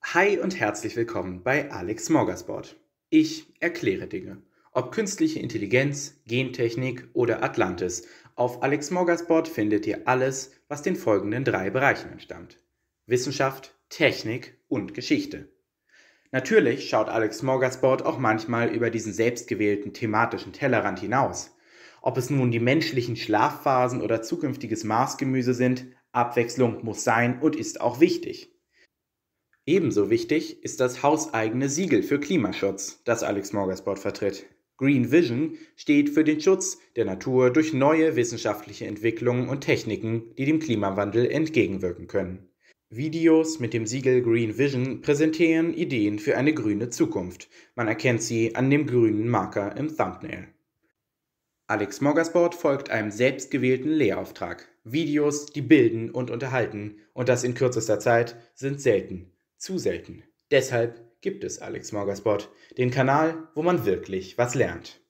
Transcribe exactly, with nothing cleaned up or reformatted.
Hi und herzlich willkommen bei Alex Smorgasbord. Ich erkläre Dinge. Ob künstliche Intelligenz, Gentechnik oder Atlantis, auf Alex Smorgasbord findet ihr alles, was den folgenden drei Bereichen entstammt: Wissenschaft, Technik und Geschichte. Natürlich schaut Alex Smorgasbord auch manchmal über diesen selbstgewählten thematischen Tellerrand hinaus. Ob es nun die menschlichen Schlafphasen oder zukünftiges Marsgemüse sind, Abwechslung muss sein und ist auch wichtig. Ebenso wichtig ist das hauseigene Siegel für Klimaschutz, das Alex Smorgasbord vertritt. Green Vision steht für den Schutz der Natur durch neue wissenschaftliche Entwicklungen und Techniken, die dem Klimawandel entgegenwirken können. Videos mit dem Siegel Green Vision präsentieren Ideen für eine grüne Zukunft. Man erkennt sie an dem grünen Marker im Thumbnail. Alex Smorgasbord folgt einem selbstgewählten Lehrauftrag. Videos, die bilden und unterhalten, und das in kürzester Zeit, sind selten. Zu selten. Deshalb gibt es Alex Smorgasbord, den Kanal, wo man wirklich was lernt.